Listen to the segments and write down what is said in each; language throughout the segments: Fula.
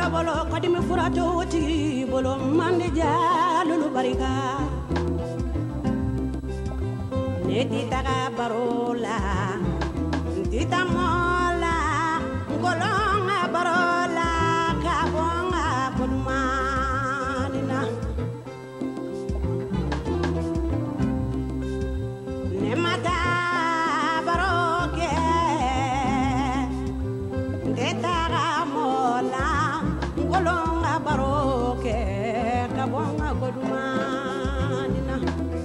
bolo kadimi furato ti bolo mande jalulu barika neti taga barola tita mola ngolonga barola kabonga kulmanina nemata baroke teta mola ngolonga baroke kabonga kulmanina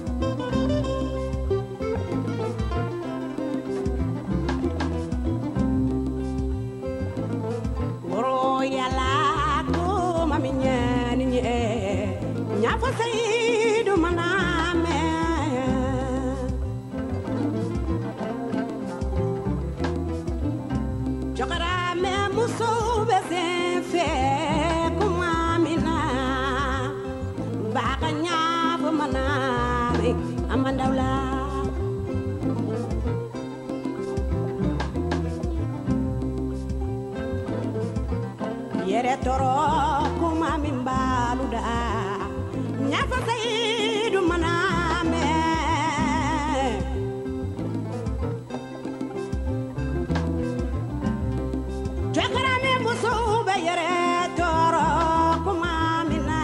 Niafo Saidu maname Jokara me muso besenfe kumamina Baka Niafo maname amandawla Yere toro kumamin baluda Niafo Saidu maname Jokara me muso be yere toro kumamina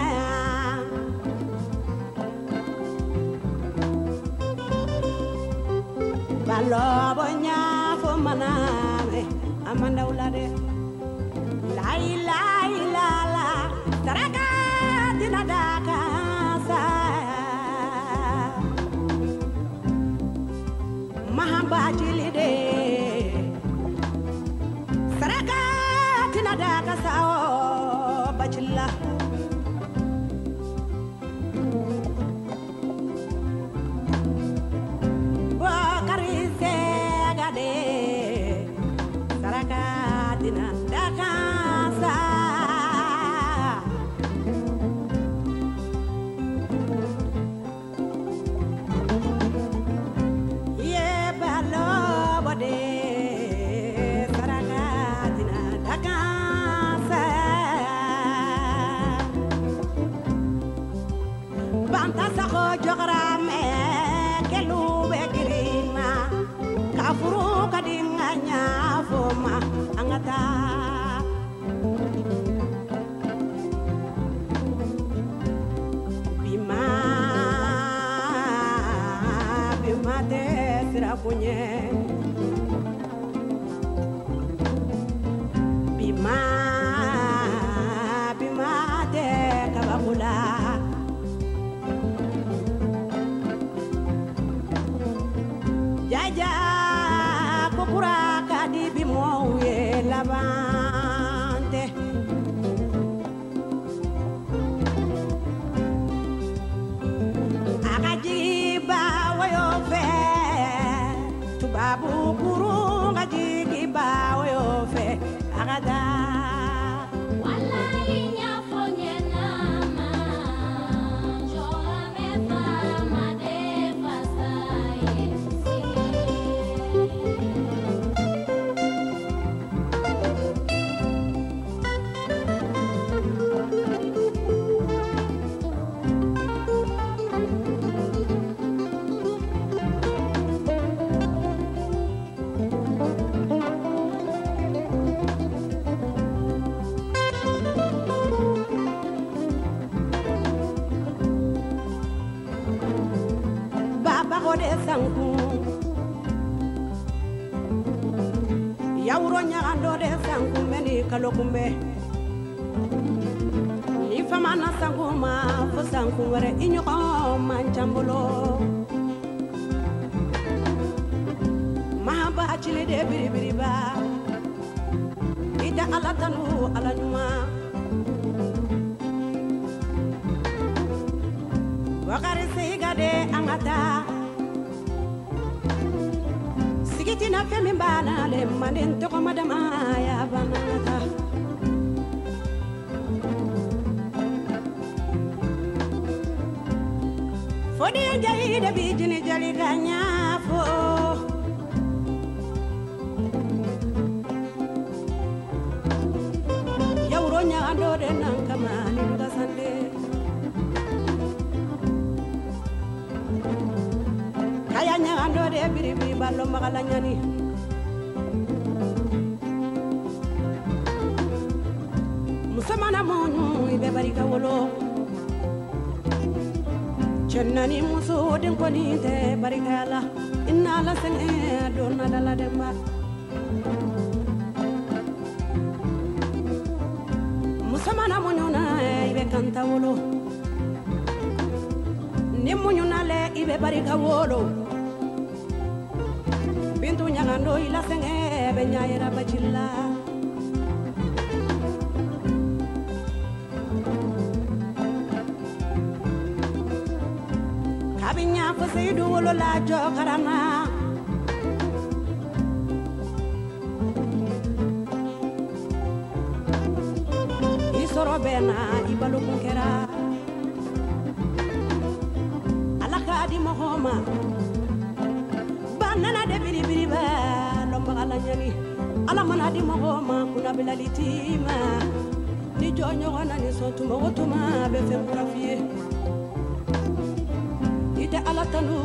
Balobo Niafo maname amandawla de La la la taraka dinadaka Mahamba jilide Saraka tinadaka sao bachilla Bakari segade Saraka tinadaka sa Jograme kelube girima kafuru kadinganya foma angata bima bima de sirapunye bima bima de kabakula Jaja kokura kadi bimo ye labante Akaji ba wayo fe tubabu kuru ngaji ba wayo fe agada Wallahi Niafo nyenama jola me fama de fasaye de sanku Yauro nyando de sanku meni kalokumbe Ni famana sanku ma fo sanku ware inyo manchambulo Mahaba chile de biribiriba Ida alatanu alanyuma Wakari seigade angata Sigitina femi bana le manen toko madama ya banata Fodi jali de bijini jali ganya fo Yauro nyando de nankama ni duga sande kaya nyando de biribi ballo magala nyani musamana monu ibe barika wolo cennani muso den koni te barikala inna la sene donna dala demba musamana munyuna ibe kanta wolo ni munyuna le ibe barika wolo bintu nyangando ila sene be nyaira bajilla kabinya ko seydu wolo la jokarana isoro bena ibalu kunkera alaka di mohoma banana de biri ba lombala nyani ala mana di mohoma kuna bilalitima ni jonyo wana ni sotuma wotuma be fembrafie ite ala tanu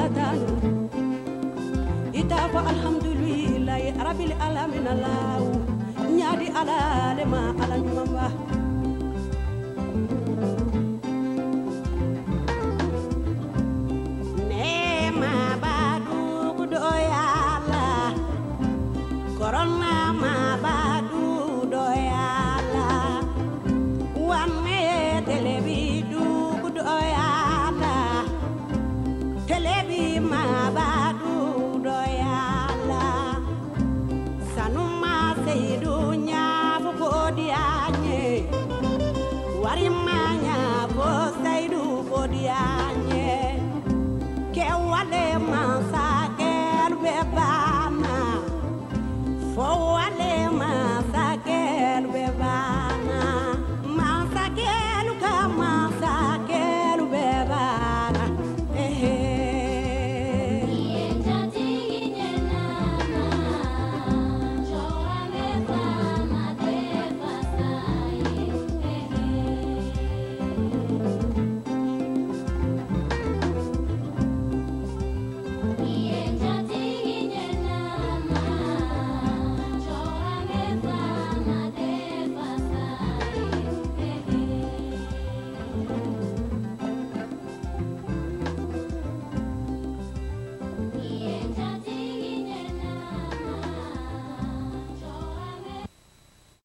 ita fa alhamdulillah rabbil alamin allah nyadi ala lema ala nyumamba